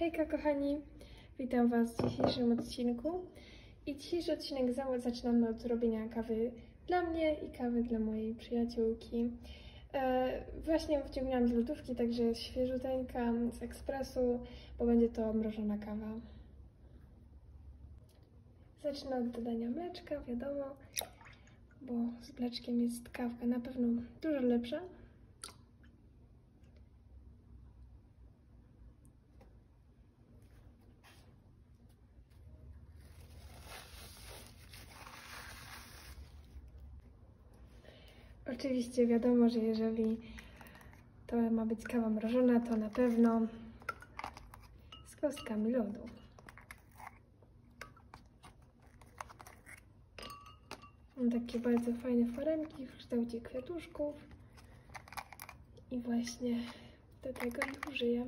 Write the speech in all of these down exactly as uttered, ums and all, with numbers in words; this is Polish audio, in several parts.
Hejka kochani, witam Was w dzisiejszym odcinku. I dzisiejszy odcinek zaczynamy od robienia kawy dla mnie i kawy dla mojej przyjaciółki. E, właśnie wyciągnęłam z lodówki, także jest świeżuteńka z ekspresu, bo będzie to mrożona kawa. Zacznę od dodania mleczka, wiadomo, bo z mleczkiem jest kawka na pewno dużo lepsza. Oczywiście wiadomo, że jeżeli to ma być kawa mrożona, to na pewno z kostkami lodu. Mam takie bardzo fajne foremki w kształcie kwiatuszków i właśnie do tego ich użyję.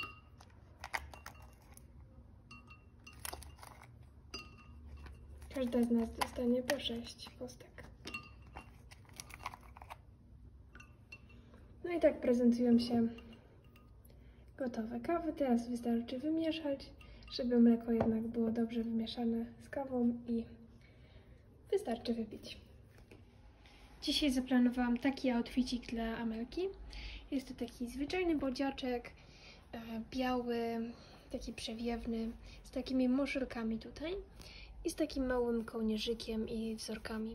Każda z nas dostanie po sześć kostek. No i tak prezentują się gotowe kawy. Teraz wystarczy wymieszać, żeby mleko jednak było dobrze wymieszane z kawą i wystarczy wypić. Dzisiaj zaplanowałam taki outfitik dla Amelki. Jest to taki zwyczajny bodziaczek, e, biały, taki przewiewny, z takimi moszelkami tutaj i z takim małym kołnierzykiem i wzorkami.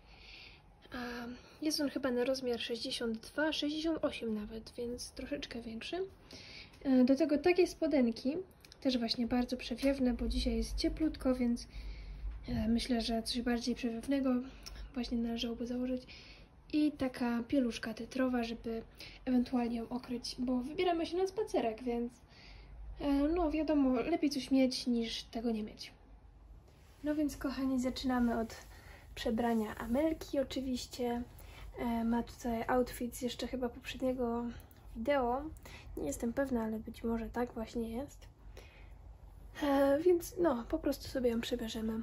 Jest on chyba na rozmiar sześćdziesiąt dwa sześćdziesiąt osiem nawet, więc troszeczkę większy. Do tego takie spodenki, też właśnie bardzo przewiewne, bo dzisiaj jest cieplutko, więc myślę, że coś bardziej przewiewnego właśnie należałoby założyć. I taka pieluszka tetrowa, żeby ewentualnie ją okryć, bo wybieramy się na spacerek, więc no wiadomo, lepiej coś mieć niż tego nie mieć. No więc kochani, zaczynamy od przebrania Amelki oczywiście. E, ma tutaj outfit z jeszcze chyba poprzedniego wideo. Nie jestem pewna, ale być może tak właśnie jest. E, więc no, po prostu sobie ją przebierzemy.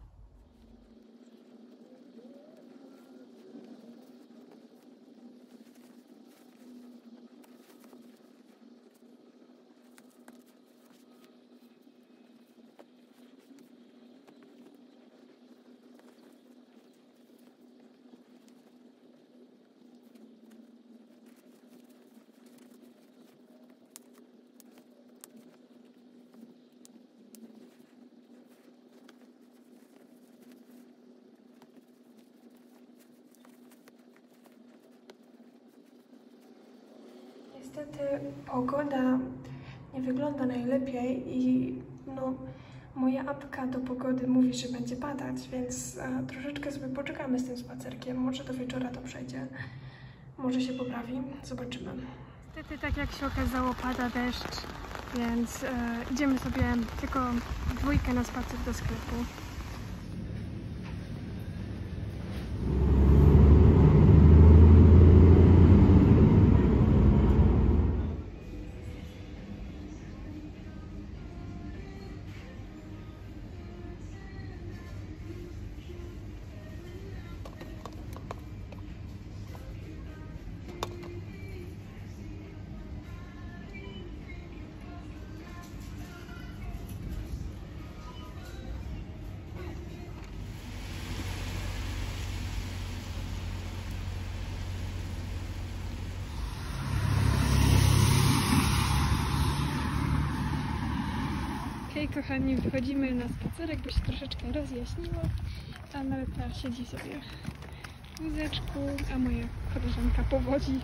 Niestety pogoda nie wygląda najlepiej i no, moja apka do pogody mówi, że będzie padać, więc a, troszeczkę sobie poczekamy z tym spacerkiem. Może do wieczora to przejdzie, może się poprawi, zobaczymy. Niestety, tak jak się okazało, pada deszcz, więc e, idziemy sobie tylko w dwójkę na spacer do sklepu. Hej kochani, wychodzimy na spacerek, bo się troszeczkę rozjaśniło. Amelka siedzi sobie w wózeczku, a moja koleżanka powodzi.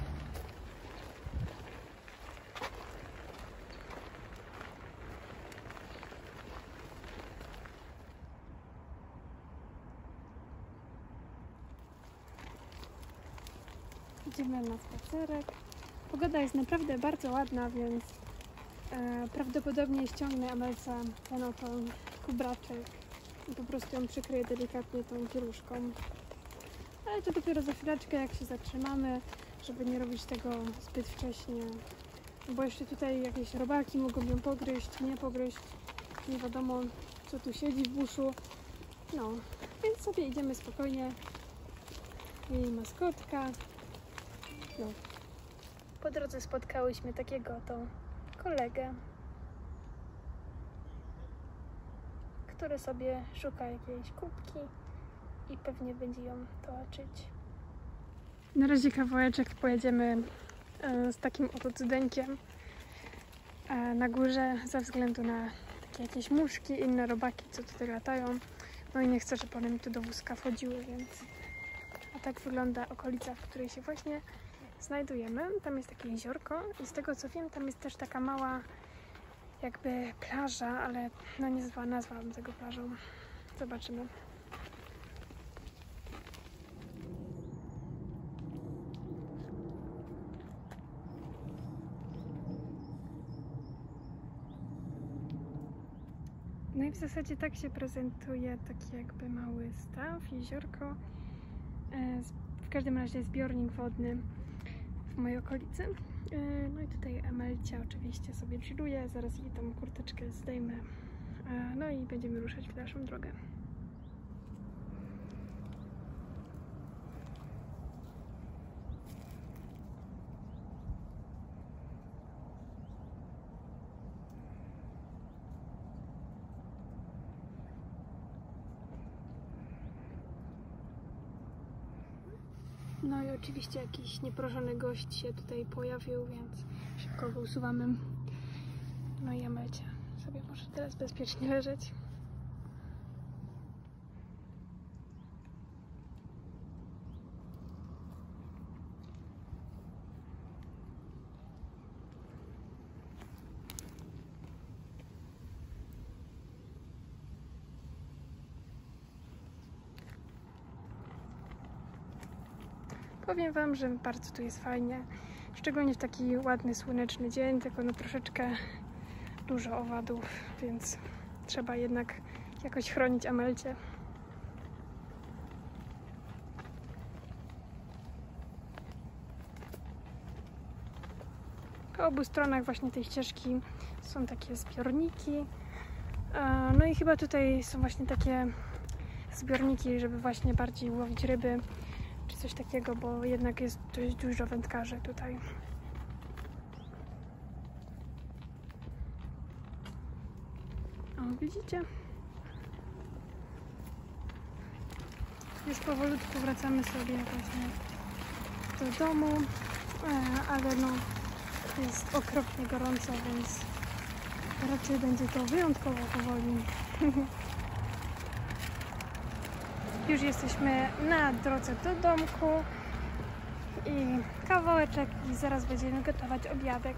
Idziemy na spacerek. Pogoda jest naprawdę bardzo ładna, więc E, prawdopodobnie ściągnę Amelce ten oto kubraczek i po prostu ją przykryję delikatnie tą pieluszką. Ale to dopiero za chwileczkę, jak się zatrzymamy, żeby nie robić tego zbyt wcześnie. Bo jeszcze tutaj jakieś robaki mogą ją pogryźć, nie pogryźć. Nie wiadomo, co tu siedzi w buszu. No, więc sobie idziemy spokojnie. Jej maskotka. No. Po drodze spotkałyśmy takiego to kolegę. który sobie szuka jakiejś kubki i pewnie będzie ją toczyć. Na razie kawałeczek pojedziemy z takim oto cydeńkiem na górze ze względu na takie jakieś muszki i inne robaki, co tutaj latają. No i nie chcę, żeby one mi tu do wózka wchodziły, więc... A tak wygląda okolica, w której się właśnie znajdujemy. Tam jest takie jeziorko i z tego co wiem, tam jest też taka mała jakby plaża, ale no nie nazwa, nazwałabym tego plażą. Zobaczymy. No i w zasadzie tak się prezentuje taki jakby mały staw, jeziorko. W każdym razie zbiornik wodny w mojej okolicy. No i tutaj Amelcia oczywiście sobie chilluje, zaraz jej tą kurteczkę zdejmę. No i będziemy ruszać w dalszą drogę. No i oczywiście jakiś nieproszony gość się tutaj pojawił, więc szybko go usuwamy. No i Amelcia sobie może teraz bezpiecznie leżeć. Powiem wam, że bardzo tu jest fajnie, szczególnie w taki ładny, słoneczny dzień, tylko no troszeczkę dużo owadów, więc trzeba jednak jakoś chronić Amelcie. Po obu stronach właśnie tej ścieżki są takie zbiorniki, no i chyba tutaj są właśnie takie zbiorniki, żeby właśnie bardziej łowić ryby, czy coś takiego, bo jednak jest dość dużo wędkarzy tutaj. O, widzicie? Już powolutku wracamy sobie właśnie do domu, ale no jest okropnie gorąco, więc raczej będzie to wyjątkowo powoli. Już jesteśmy na drodze do domku i kawałeczek i zaraz będziemy gotować obiadek.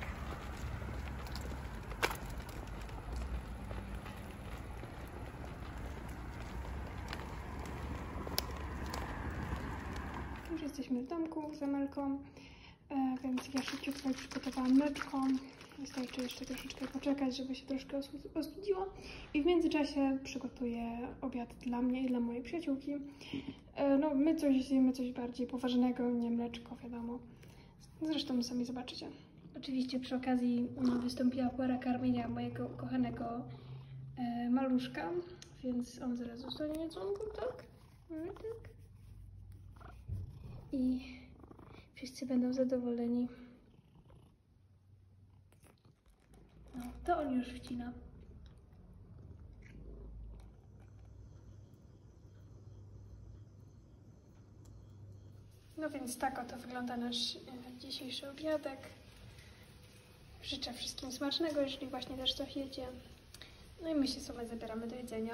Już jesteśmy w domku z Amelką, więc ja szybciutko przygotowałam mleczko. Wystarczy jeszcze troszeczkę poczekać, żeby się troszkę ostudziło. I w międzyczasie przygotuję obiad dla mnie i dla mojej przyjaciółki. No, my coś zjemy, coś bardziej poważnego, nie mleczko, wiadomo. Zresztą sami zobaczycie. Oczywiście przy okazji wystąpiła pora karmienia mojego ukochanego e, maluszka, więc on zaraz zostanie jedzonko, tak? No, tak. I wszyscy będą zadowoleni. No, to on już wcina. No więc tak oto wygląda nasz e, dzisiejszy obiadek. Życzę wszystkim smacznego, jeżeli właśnie też coś jecie. No i my się sobie zabieramy do jedzenia.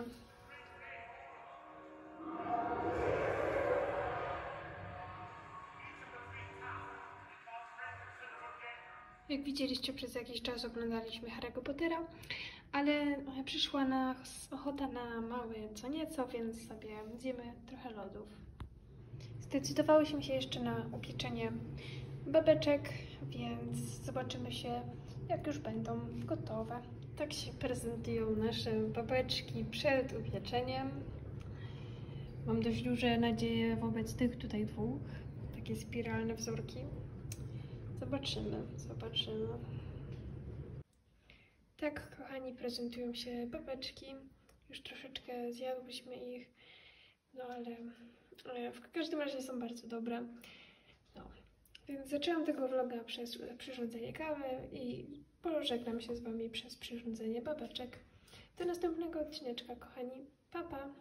Jak widzieliście, przez jakiś czas oglądaliśmy Harry'ego Pottera, ale przyszła nas ochota na małe co nieco, więc sobie zjemy trochę lodów. Zdecydowałyśmy się jeszcze na upieczenie babeczek, więc zobaczymy się, jak już będą gotowe. Tak się prezentują nasze babeczki przed upieczeniem. Mam dość duże nadzieje wobec tych tutaj dwóch. Takie spiralne wzorki. Zobaczymy, zobaczymy. Tak, kochani, prezentują się babeczki. Już troszeczkę zjadłyśmy ich, no ale w każdym razie są bardzo dobre. No. Więc zaczęłam tego vloga przez przyrządzenie kawy i pożegnam się z wami przez przyrządzenie babeczek. Do następnego odcineczka, kochani. Pa, pa!